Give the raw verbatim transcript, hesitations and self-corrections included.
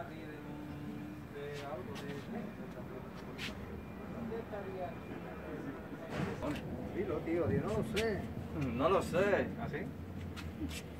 carril de, un, de algo de... ¿Dónde estaría? Dilo, tío, yo no lo sé. No lo sé. ¿Así?